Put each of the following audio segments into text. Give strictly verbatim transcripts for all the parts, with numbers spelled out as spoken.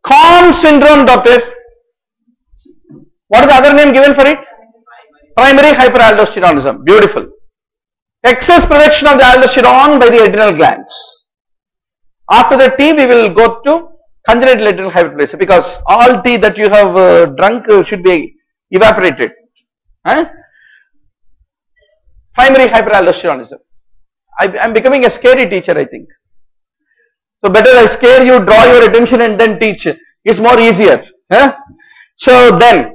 Conn syndrome, doctor. What is the other name given for it? Primary hyperaldosteronism. Beautiful. Excess production of the aldosterone by the adrenal glands. After the tea, we will go to congenital adrenal hyperplasia, because all tea that you have uh, drunk uh, should be evaporated. Huh? Primary hyperaldosteronism. I am becoming a scary teacher, I think. So better I scare you, draw your attention and then teach. It's more easier. Huh? So then,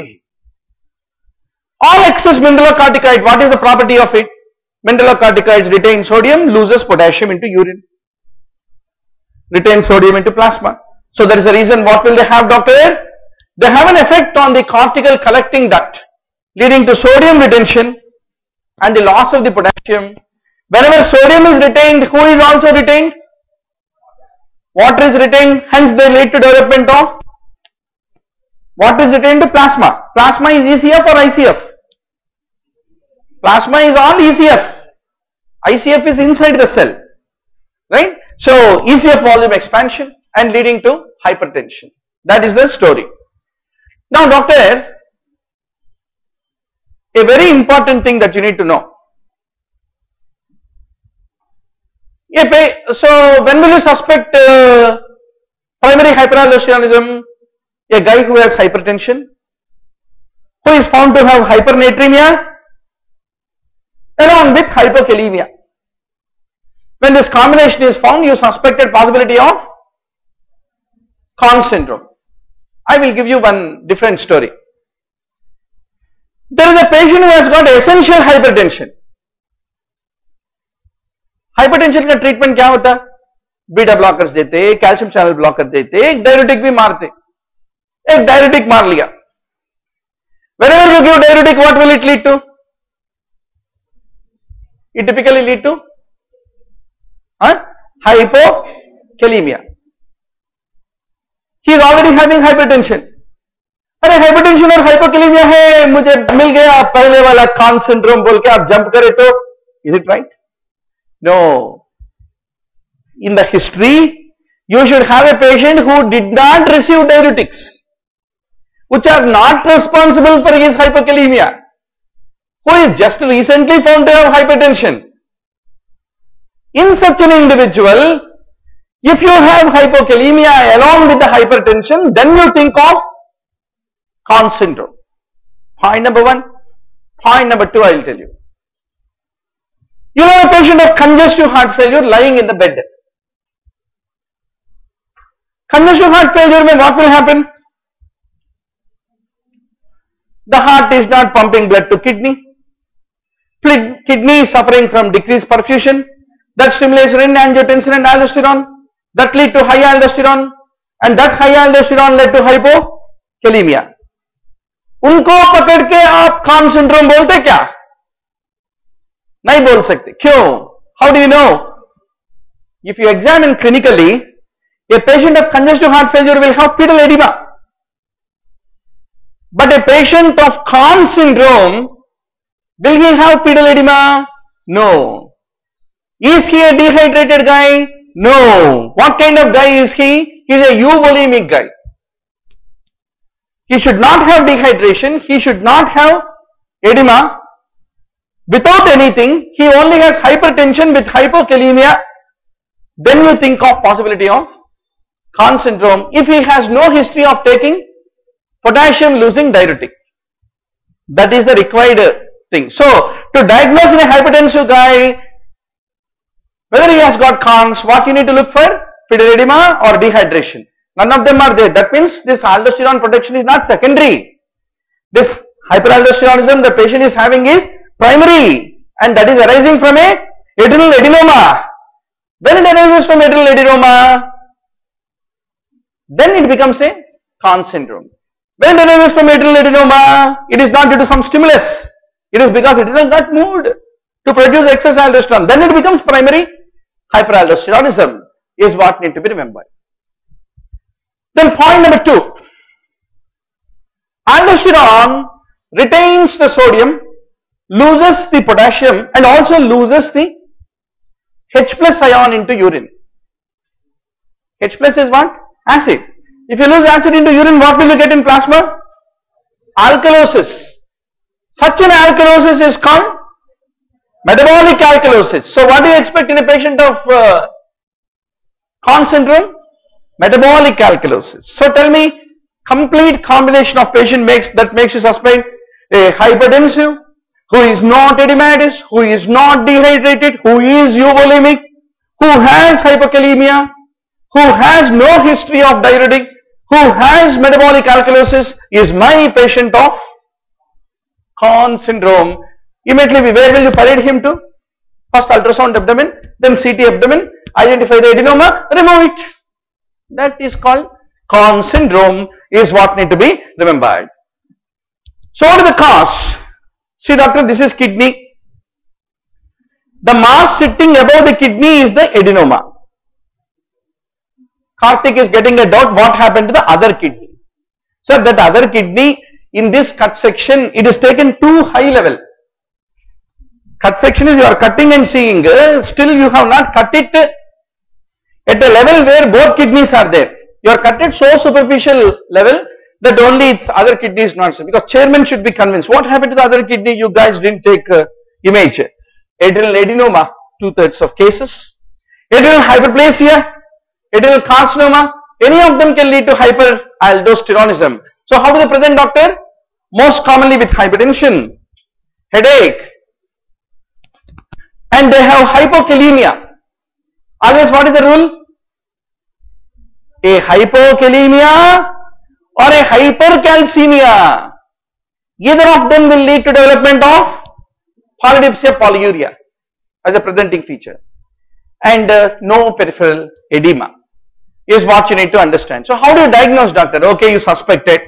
all excess mineralocorticoid, what is the property of it? Mineralocorticoids retain sodium, loses potassium into urine. Retain sodium into plasma. So there is a reason. What will they have, doctor? They have an effect on the cortical collecting duct, leading to sodium retention and the loss of the potassium. Whenever sodium is retained, who is also retained? Water is retained, hence they lead to development of what is retained to plasma. Plasma is E C F or I C F? Plasma is all E C F. I C F is inside the cell, right? So E C F volume expansion and leading to hypertension. That is the story. Now, doctor, a very important thing that you need to know. So, when will you suspect uh, primary hyperaldosteronism? A guy who has hypertension, who is found to have hypernatremia along with hypokalemia. When this combination is found, you suspected possibility of Conn syndrome. I will give you one different story. There is a patient who has got essential hypertension. Hypertension का treatment क्या होता है? Beta blockers देते, calcium channel blocker देते, एक diuretic भी मारते. एक डायरेटिक मार लिया. Whenever you give diuretic, what will it lead to? It typically lead to huh? hypokalemia. He is already having hypertension. अरे हाइपरटेंशन और हाइपोकैलेमिया है, मुझे मिल गया पहले वाला कॉन सिंड्रोम बोल के आप जंप करे तो, is it right? No. In the history, you should have a patient who did not receive diuretics, which are not responsible for his hypokalemia, who is just recently found to have hypertension. In such an individual, if you have hypokalemia along with the hypertension, then you think of Conn syndrome. Point number one. Point number two, I will tell you. You have a patient of congestive heart failure lying in the bed. Congestive heart failure, what will happen? The heart is not pumping blood to kidney. Kidney is suffering from decreased perfusion. That stimulates renin-angiotensin and aldosterone. That lead to high aldosterone, and that high aldosterone led to hypokalemia. उनको पकड़ के आप cone syndrome बोलते क्या? नहीं बोल सकते. क्यों? How do you know? If you examine clinically, a patient of congestive heart failure will have pedal edema, but a patient of Conn syndrome, will he have pedal edema? No. Is he a dehydrated guy? No. What kind of guy is he? He is a euvolemic guy. He should not have dehydration, he should not have edema. Without anything, he only has hypertension with hypokalemia. Then you think of possibility of Conn syndrome if he has no history of taking potassium losing diuretic. That is the required thing. So, to diagnose in a hypertensive guy, whether he has got Conn's, what you need to look for? Pedal edema or dehydration. None of them are there. That means this aldosterone protection is not secondary. This hyperaldosteronism the patient is having is primary, and that is arising from a adrenal adenoma. When it arises from adrenal adenoma, then it becomes a Conn syndrome. When it arises from adrenal adenoma, it is not due to some stimulus. It is because it has got moved to produce excess aldosterone. Then it becomes primary hyperaldosteronism is what need to be remembered. Then point number two, aldosterone retains the sodium, loses the potassium, and also loses the H plus ion into urine. H plus is what? Acid. If you lose acid into urine, what will you get in plasma? Alkalosis. Such an alkalosis is called metabolic alkalosis. So what do you expect in a patient of uh, Conn syndrome? Metabolic alkalosis. So tell me, complete combination of patient makes that makes you suspect a hypertensive, who is not edematous, who is not dehydrated, who is euvolemic, who has hypokalemia, who has no history of diuretic, who has metabolic alkalosis, is my patient of Conn syndrome. Immediately, where will you parade him to? First ultrasound abdomen, then C T abdomen, identify the adenoma, remove it. That is called Conn syndrome, is what need to be remembered. So what is the cause? See doctor, this is kidney. The mass sitting above the kidney is the adenoma. Karthik is getting a doubt what happened to the other kidney. So that other kidney in this cut section, it is taken too high level. Cut section is you are cutting and seeing, uh, still you have not cut it at a level where both kidneys are there. You are cut it so superficial level that only its other kidney is not so. Because chairman should be convinced. What happened to the other kidney? You guys didn't take uh, image. Adrenal adenoma, two thirds of cases. Adrenal hyperplasia, adrenal carcinoma, any of them can lead to hyperaldosteronism. So how do they present, doctor? Most commonly with hypertension, headache, and they have hypokalemia. Always what is the rule? A hypokalemia or a hypercalcemia, either of them will lead to development of polydipsia, polyuria as a presenting feature, and uh, no peripheral edema is what you need to understand. So how do you diagnose, doctor? Okay, you suspected.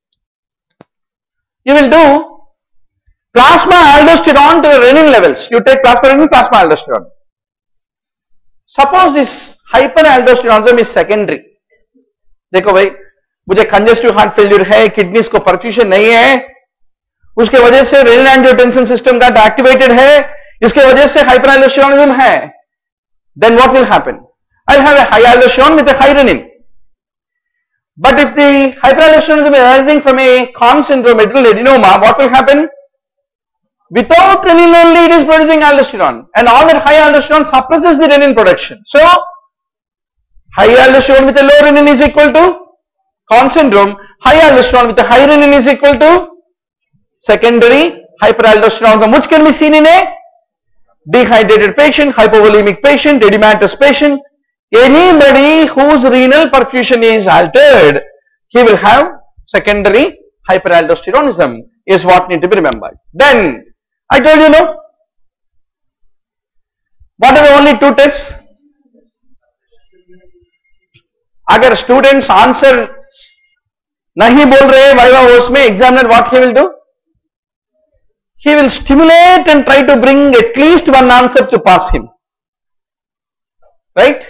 You will do plasma aldosterone to the renin levels. You take plasma renin, plasma aldosterone. Suppose this hyperaldosteronism is secondary. देखो भाई, मुझे congestive heart failure है, kidneys को perfusion नहीं है, उसके वजह से रेनिन एंजियोटेंसिन सिस्टम का एक्टिवेटेड है, इसके वजह से हाइपरएल्डोस्टेरोनिज्म है. Then what will happen? I'll have a high aldosterone with a high renin. But if the hyperaldosteronism is arising from a Conn syndrome, adrenal adenoma, what will happen? Without renin only it is producing aldosterone, and all that high aldosterone suppresses the renin production. So high aldosterone with a low renin is equal to Conn syndrome. High aldosterone with a high renin is equal to secondary hyperaldosteronism, which can be seen in a dehydrated patient, hypovolemic patient, edematous patient. Anybody whose renal perfusion is altered, he will have secondary hyperaldosteronism, is what need to be remembered. Then I told you, no, what are the only two tests? अगर students answer नहीं बोल रहे viva होश में, examiner what he will do? He will stimulate and try to bring at least one answer to pass him. Right?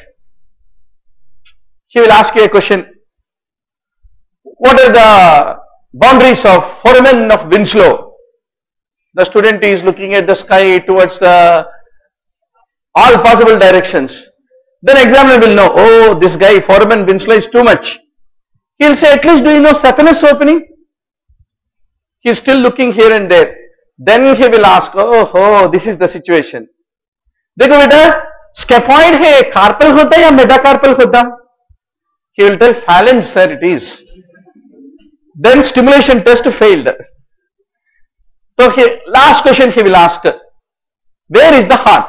He will ask you a question. What are the boundaries of foramen of Winslow? The student is looking at the sky towards the all possible directions. Then examiner will know, oh, this guy foramen Winslow is too much. He will say, at least do you know saphenous opening? He is still looking here and there. Then he will ask, oh, oh, this is the situation. देखो बेटा, scaphoid है, carpal होता है या metacarpal होता? He will tell phalange, sir, it is. Then stimulation test failed. So he, last question he will ask, where is the heart?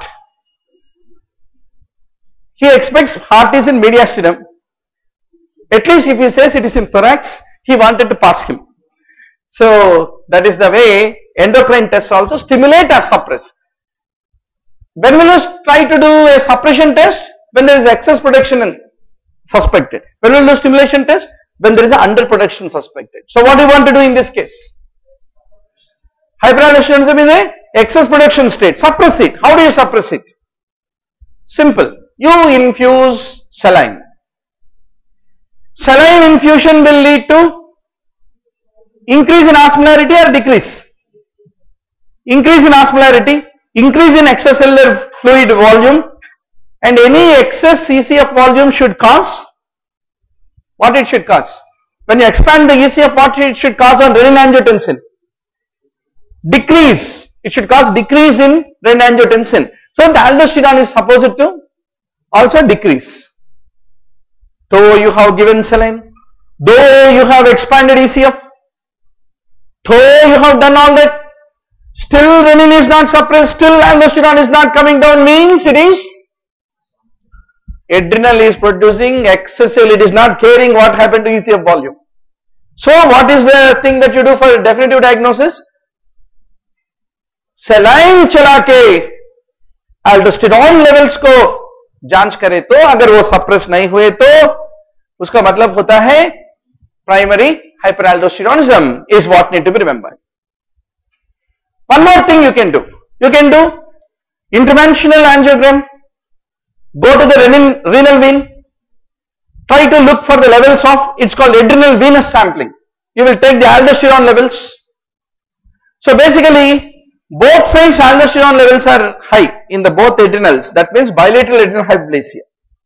He expects heart is in mediastinum. At least if he says it is in thorax, he wanted to pass him. So that is the way endocrine tests also stimulate or suppress. When will you try to do a suppression test? When there is excess production and suspected. When will you do stimulation test? When there is an underproduction suspected. So what do you want to do in this case? Hyperaldosteronism is a excess production state. Suppress it. How do you suppress it? Simple. You infuse saline. Saline infusion will lead to increase in osmolarity or decrease? Increase in osmolarity, increase in extracellular fluid volume, and any excess C C F volume should cause what it should cause? When you expand the E C F, what it should cause on renin-angiotensin? Decrease. It should cause decrease in renin-angiotensin. So the aldosterone is supposed to also decrease. Though you have given saline, though you have expanded E C F, though you have done all that, still renin is not suppressed, still aldosterone is not coming down, means it is adrenal is producing excessively, it is not caring what happened to E C F volume. So what is the thing that you do for definitive diagnosis? Saline चला के aldosterone levels को जांच करे, तो अगर वो suppress नहीं हुए तो उसका मतलब होता है primary hyperaldosteronism is what need to be remembered. One more thing you can do. You can do interventional angiogram. Go to the renal, renal vein. Try to look for the levels of, it's called adrenal venous sampling. You will take the aldosterone levels. So basically, both sides aldosterone levels are high in the both adrenals. That means bilateral adrenal hyperplasia.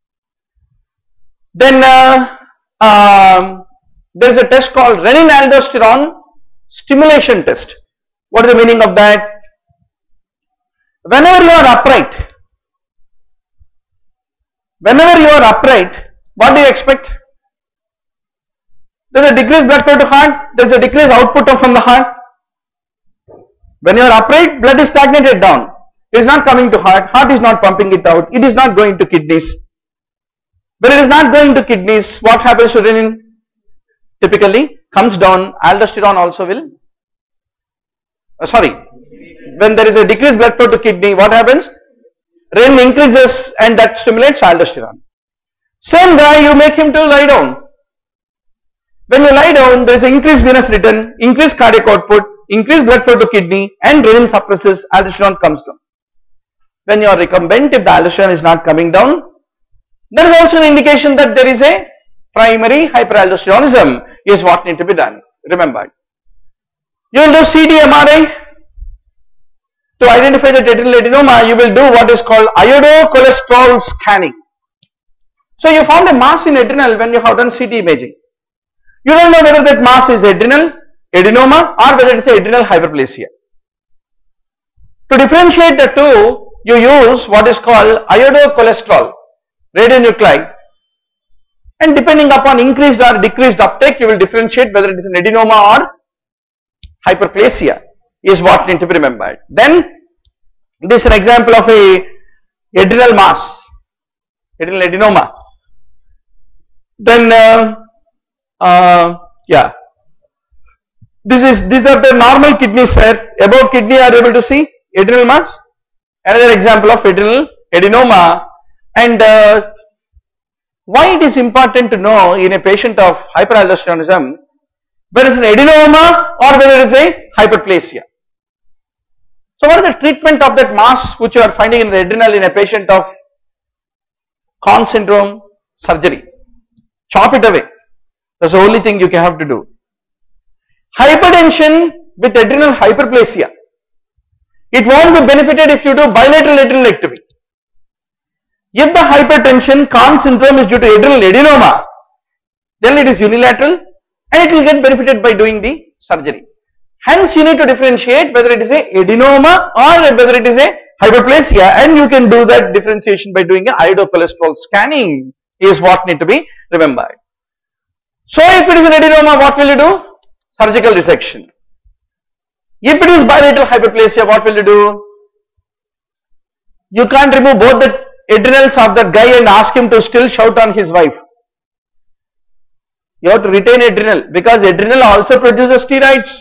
Then uh, um, there is a test called renin-aldosterone stimulation test. What is the meaning of that? Whenever you are upright, whenever you are upright, what do you expect? There is a decreased blood flow to heart, there is a decreased output from the heart. When you are upright, blood is stagnated down. It is not coming to heart, heart is not pumping it out, it is not going to kidneys. When it is not going to kidneys, what happens to renin? Typically comes down, aldosterone also will, uh, sorry, when there is a decreased blood flow to kidney, what happens? Renin increases and that stimulates aldosterone. Same guy, you make him to lie down. When you lie down, there is increased venous return, increased cardiac output, increased blood flow to kidney, and renin suppresses, aldosterone comes down. When you are recumbent, if the aldosterone is not coming down, there is also an indication that there is a primary hyperaldosteronism is what need to be done. Remember, you will do C D M R I to identify the adrenal adenoma. You will do what is called iodocholesterol scanning. So you found a mass in adrenal when you have done C T imaging. You don't know whether that mass is adrenal adenoma or whether it is adrenal hyperplasia. To differentiate the two, you use what is called iodocholesterol radionuclide, and depending upon increased or decreased uptake, you will differentiate whether it is an adenoma or hyperplasia is what need to be remembered. Then this is an example of a adrenal mass, adrenal adenoma. Then uh, uh, yeah, this is these are the normal kidneys, sir. Above kidney are able to see adrenal mass. Another example of adrenal adenoma. And uh, why it is important to know in a patient of hyperaldosteronism whether it is an adenoma or whether it is a hyperplasia. So what is the treatment of that mass which you are finding in the adrenal in a patient of Conn syndrome? Surgery. Chop it away. That's the only thing you can have to do. Hypertension with adrenal hyperplasia. It won't be benefited if you do bilateral adrenalectomy. If the hypertension Conn syndrome is due to adrenal adenoma, then it is unilateral and it will get benefited by doing the surgery. Hence you need to differentiate whether it is a adenoma or whether it is a hyperplasia, and you can do that differentiation by doing a iodocholesterol scanning is what need to be remembered. So if it is an adenoma, what will you do? Surgical resection. If it is bilateral hyperplasia, what will you do? You can't remove both the adrenals of that guy and ask him to still shout on his wife. You have to retain adrenal because adrenal also produces steroids.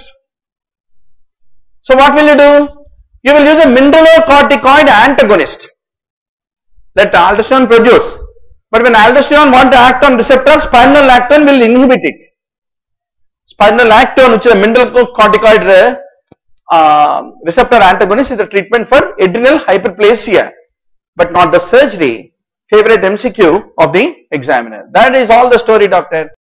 So what will you do? You will use a mineralocorticoid antagonist. Let aldosterone produce. But when aldosterone want to act on receptor, spironolactone will inhibit it. Spironolactone, which is a mineralocorticoid uh, receptor antagonist, is the treatment for adrenal hyperplasia, but not the surgery. Favorite M C Q of the examiner. That is all the story, doctor.